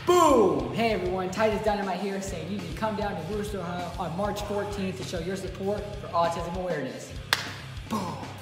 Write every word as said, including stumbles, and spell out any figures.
Boom! Hey everyone, Titus Dynamite here saying you need to come down to Wooster, Ohio on March fourteenth to show your support for autism awareness. Boom!